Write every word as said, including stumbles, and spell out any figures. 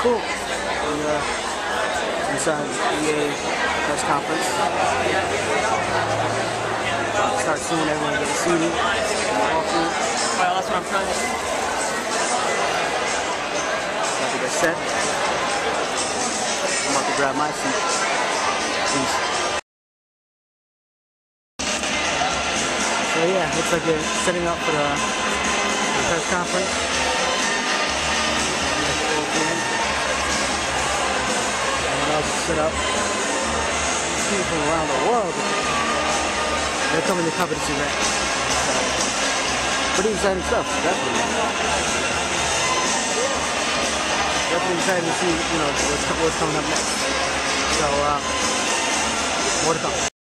Cool. And, uh, inside the E A press conference. Start soon, everyone gets seated. Well, that's what I'm trying to do. About to get set. I'm about to grab my seat. Peace. So yeah, looks like they're setting up for the, the press conference. Everyone else is set up. People from around the world. They're coming to cover this event. So, pretty exciting stuff, definitely. Definitely excited to see, you know, what's, what's coming up next. So, uh, more to come.